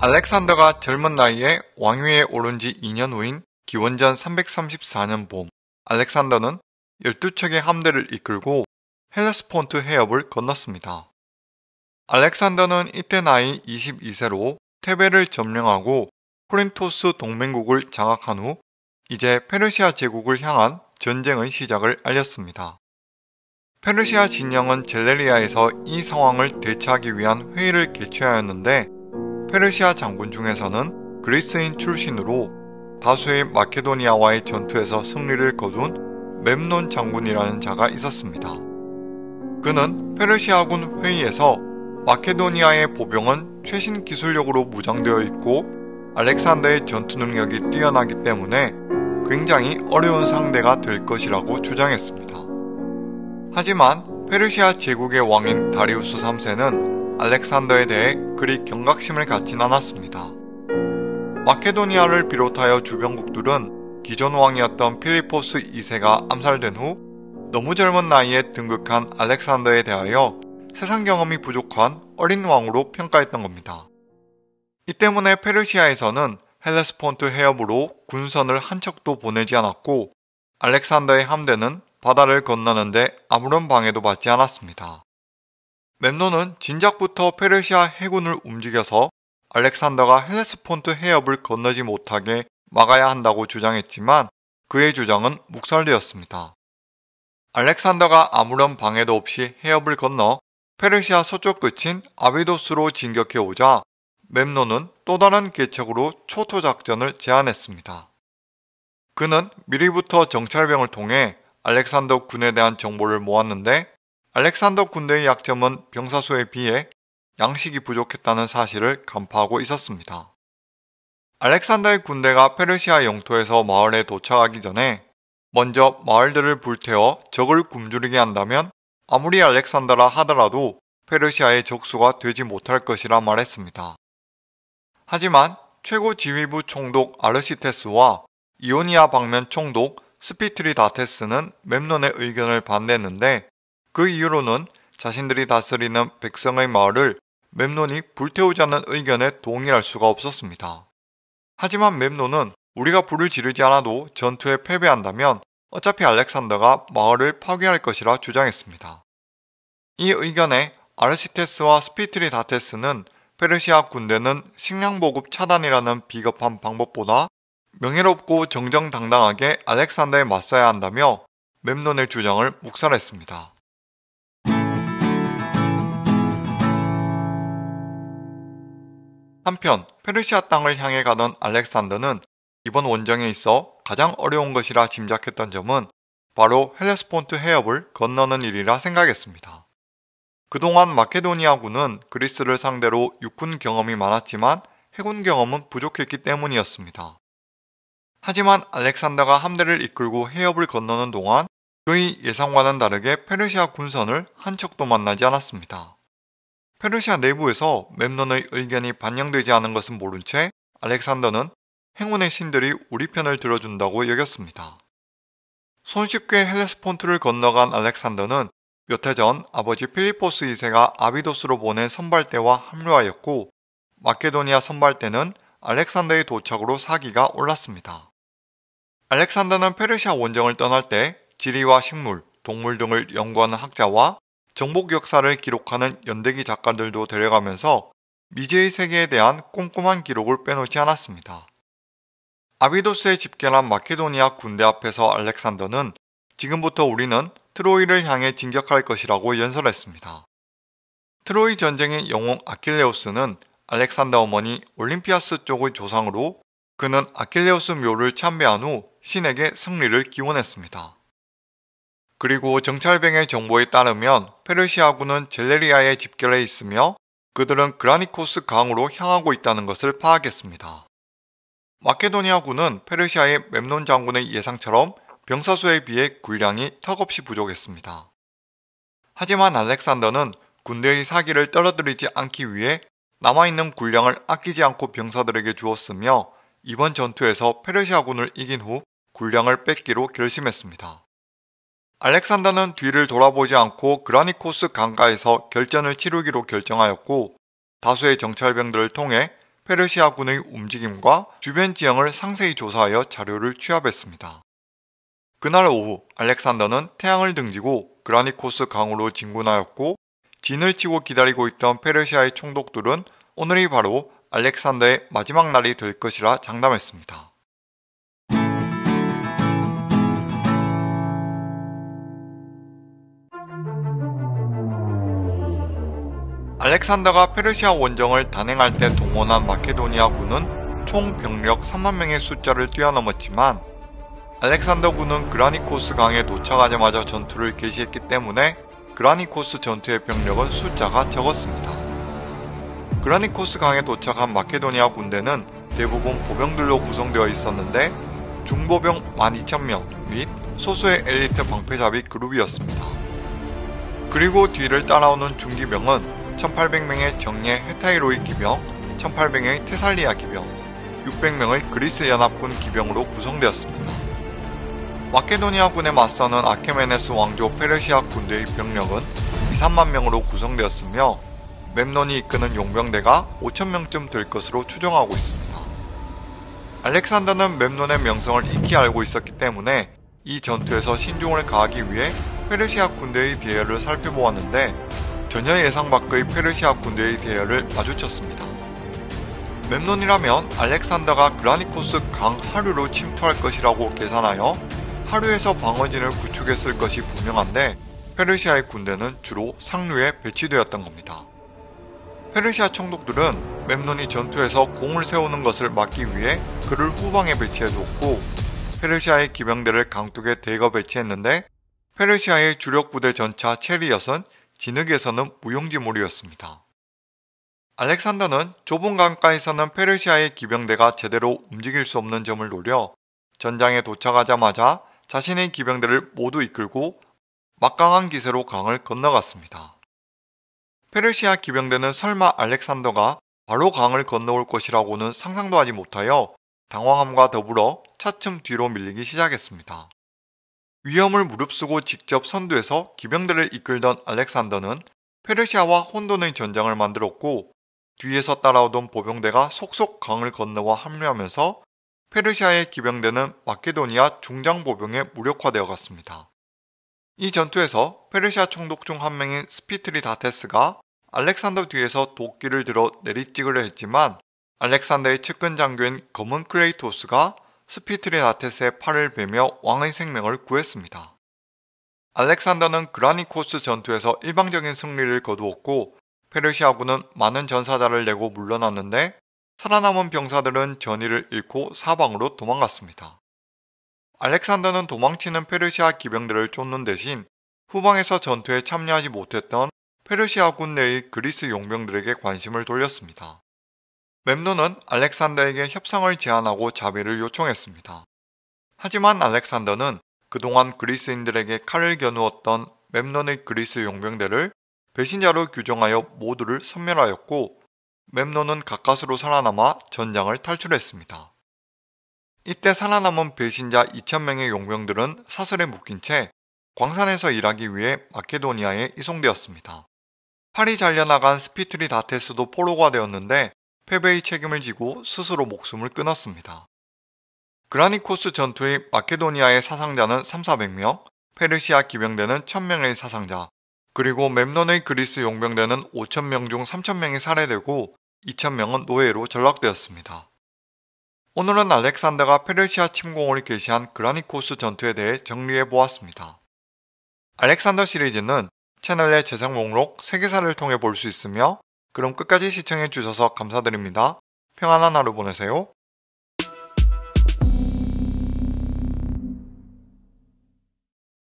알렉산더가 젊은 나이에 왕위에 오른 지 2년 후인 기원전 334년 봄, 알렉산더는 12척의 함대를 이끌고 헬레스폰트 해협을 건넜습니다. 알렉산더는 이때 나이 22세로 테베를 점령하고 코린토스 동맹국을 장악한 후 이제 페르시아 제국을 향한 전쟁의 시작을 알렸습니다. 페르시아 진영은 젤레리아에서 이 상황을 대처하기 위한 회의를 개최하였는데 페르시아 장군 중에서는 그리스인 출신으로 다수의 마케도니아와의 전투에서 승리를 거둔 멤논 장군이라는 자가 있었습니다. 그는 페르시아군 회의에서 마케도니아의 보병은 최신 기술력으로 무장되어 있고 알렉산더의 전투 능력이 뛰어나기 때문에 굉장히 어려운 상대가 될 것이라고 주장했습니다. 하지만 페르시아 제국의 왕인 다리우스 3세는 알렉산더에 대해 그리 경각심을 갖진 않았습니다. 마케도니아를 비롯하여 주변국들은 기존 왕이었던 필리포스 2세가 암살된 후 너무 젊은 나이에 등극한 알렉산더에 대하여 세상 경험이 부족한 어린 왕으로 평가했던 겁니다. 이 때문에 페르시아에서는 헬레스폰트 해협으로 군선을 한 척도 보내지 않았고 알렉산더의 함대는 바다를 건너는데 아무런 방해도 받지 않았습니다. 멤논은 진작부터 페르시아 해군을 움직여서 알렉산더가 헬레스폰트 해협을 건너지 못하게 막아야 한다고 주장했지만 그의 주장은 묵살되었습니다. 알렉산더가 아무런 방해도 없이 해협을 건너 페르시아 서쪽 끝인 아비도스로 진격해오자 멤논은 또 다른 계책으로 초토 작전을 제안했습니다. 그는 미리부터 정찰병을 통해 알렉산더 군에 대한 정보를 모았는데 알렉산더 군대의 약점은 병사수에 비해 양식이 부족했다는 사실을 간파하고 있었습니다. 알렉산더의 군대가 페르시아 영토에서 마을에 도착하기 전에 먼저 마을들을 불태워 적을 굶주리게 한다면 아무리 알렉산더라 하더라도 페르시아의 적수가 되지 못할 것이라 말했습니다. 하지만 최고 지휘부 총독 아르시테스와 이오니아 방면 총독 스피트리다테스는 멤논의 의견을 반대했는데 그 이유로는 자신들이 다스리는 백성의 마을을 멤논이 불태우자는 의견에 동의할 수가 없었습니다. 하지만 멤논은 우리가 불을 지르지 않아도 전투에 패배한다면 어차피 알렉산더가 마을을 파괴할 것이라 주장했습니다. 이 의견에 아르시테스와 스피트리다테스는 페르시아 군대는 식량 보급 차단이라는 비겁한 방법보다 명예롭고 정정당당하게 알렉산더에 맞서야 한다며 멤논의 주장을 묵살했습니다. 한편 페르시아 땅을 향해 가던 알렉산더는 이번 원정에 있어 가장 어려운 것이라 짐작했던 점은 바로 헬레스폰트 해협을 건너는 일이라 생각했습니다. 그동안 마케도니아군은 그리스를 상대로 육군 경험이 많았지만 해군 경험은 부족했기 때문이었습니다. 하지만 알렉산더가 함대를 이끌고 해협을 건너는 동안 그의 예상과는 다르게 페르시아 군선을 한 척도 만나지 않았습니다. 페르시아 내부에서 멤논의 의견이 반영되지 않은 것은 모른 채 알렉산더는 행운의 신들이 우리 편을 들어준다고 여겼습니다. 손쉽게 헬레스폰트를 건너간 알렉산더는 몇 해 전 아버지 필리포스 2세가 아비도스로 보낸 선발대와 합류하였고 마케도니아 선발대는 알렉산더의 도착으로 사기가 올랐습니다. 알렉산더는 페르시아 원정을 떠날 때 지리와 식물, 동물 등을 연구하는 학자와 정복 역사를 기록하는 연대기 작가들도 데려가면서 미지의 세계에 대한 꼼꼼한 기록을 빼놓지 않았습니다. 아비도스에 집결한 마케도니아 군대 앞에서 알렉산더는 지금부터 우리는 트로이를 향해 진격할 것이라고 연설했습니다. 트로이 전쟁의 영웅 아킬레우스는 알렉산더 어머니 올림피아스 쪽의 조상으로 그는 아킬레우스 묘를 참배한 후 신에게 승리를 기원했습니다. 그리고 정찰병의 정보에 따르면 페르시아군은 젤레리아에 집결해 있으며 그들은 그라니코스 강으로 향하고 있다는 것을 파악했습니다. 마케도니아군은 페르시아의 멤논 장군의 예상처럼 병사수에 비해 군량이 턱없이 부족했습니다. 하지만 알렉산더는 군대의 사기를 떨어뜨리지 않기 위해 남아있는 군량을 아끼지 않고 병사들에게 주었으며 이번 전투에서 페르시아군을 이긴 후 군량을 뺏기로 결심했습니다. 알렉산더는 뒤를 돌아보지 않고 그라니코스 강가에서 결전을 치르기로 결정하였고 다수의 정찰병들을 통해 페르시아군의 움직임과 주변 지형을 상세히 조사하여 자료를 취합했습니다. 그날 오후 알렉산더는 태양을 등지고 그라니코스 강으로 진군하였고, 진을 치고 기다리고 있던 페르시아의 총독들은 오늘이 바로 알렉산더의 마지막 날이 될 것이라 장담했습니다. 알렉산더가 페르시아 원정을 단행할 때 동원한 마케도니아 군은 총 병력 3만 명의 숫자를 뛰어넘었지만, 알렉산더 군은 그라니코스 강에 도착하자마자 전투를 개시했기 때문에 그라니코스 전투의 병력은 숫자가 적었습니다. 그라니코스 강에 도착한 마케도니아 군대는 대부분 보병들로 구성되어 있었는데 중보병 12,000명 및 소수의 엘리트 방패잡이 그룹이었습니다. 그리고 뒤를 따라오는 중기병은 1,800명의 정예 헤타이로이 기병, 1,800명의 테살리아 기병, 600명의 그리스 연합군 기병으로 구성되었습니다. 마케도니아군에 맞서는 아케메네스 왕조 페르시아 군대의 병력은 2~3만 명으로 구성되었으며 멤논이 이끄는 용병대가 5,000명쯤 될 것으로 추정하고 있습니다. 알렉산더는 멤논의 명성을 익히 알고 있었기 때문에 이 전투에서 신중을 가하기 위해 페르시아 군대의 대열을 살펴보았는데 전혀 예상 밖의 페르시아 군대의 대열을 마주쳤습니다. 멤논이라면 알렉산더가 그라니코스 강 하류로 침투할 것이라고 계산하여 하류에서 방어진을 구축했을 것이 분명한데 페르시아의 군대는 주로 상류에 배치되었던 겁니다. 페르시아 총독들은 멤논이 전투에서 공을 세우는 것을 막기 위해 그를 후방에 배치해두었고, 페르시아의 기병대를 강둑에 대거 배치했는데 페르시아의 주력 부대 전차 체리엇은 진흙에서는 무용지물이었습니다. 알렉산더는 좁은 강가에서는 페르시아의 기병대가 제대로 움직일 수 없는 점을 노려 전장에 도착하자마자 자신의 기병대를 모두 이끌고 막강한 기세로 강을 건너갔습니다. 페르시아 기병대는 설마 알렉산더가 바로 강을 건너올 것이라고는 상상도 하지 못하여 당황함과 더불어 차츰 뒤로 밀리기 시작했습니다. 위험을 무릅쓰고 직접 선두에서 기병대를 이끌던 알렉산더는 페르시아와 혼돈의 전장을 만들었고, 뒤에서 따라오던 보병대가 속속 강을 건너와 합류하면서 페르시아의 기병대는 마케도니아 중장보병에 무력화되어 갔습니다. 이 전투에서 페르시아 총독 중 한 명인 스피트리다테스가 알렉산더 뒤에서 도끼를 들어 내리찍으려 했지만 알렉산더의 측근 장교인 검은 클레이토스가 스피트리다테스의 팔을 베며 왕의 생명을 구했습니다. 알렉산더는 그라니코스 전투에서 일방적인 승리를 거두었고 페르시아군은 많은 전사자를 내고 물러났는데 살아남은 병사들은 전의를 잃고 사방으로 도망갔습니다. 알렉산더는 도망치는 페르시아 기병들을 쫓는 대신 후방에서 전투에 참여하지 못했던 페르시아군 내의 그리스 용병들에게 관심을 돌렸습니다. 멤논은 알렉산더에게 협상을 제안하고 자비를 요청했습니다. 하지만 알렉산더는 그동안 그리스인들에게 칼을 겨누었던 멤논의 그리스 용병대를 배신자로 규정하여 모두를 섬멸하였고, 멤논은 가까스로 살아남아 전장을 탈출했습니다. 이때 살아남은 배신자 2,000명의 용병들은 사슬에 묶인 채 광산에서 일하기 위해 마케도니아에 이송되었습니다. 팔이 잘려나간 스피트리다테스도 포로가 되었는데 패배의 책임을 지고 스스로 목숨을 끊었습니다. 그라니코스 전투의 마케도니아의 사상자는 300~400명, 페르시아 기병대는 1,000명의 사상자, 그리고 멤논의 그리스 용병대는 5,000명 중 3,000명이 살해되고 2,000명은 노예로 전락되었습니다. 오늘은 알렉산더가 페르시아 침공을 개시한 그라니코스 전투에 대해 정리해 보았습니다. 알렉산더 시리즈는 채널 내 재생 목록 세계사를 통해 볼 수 있으며, 그럼 끝까지 시청해 주셔서 감사드립니다. 평안한 하루 보내세요.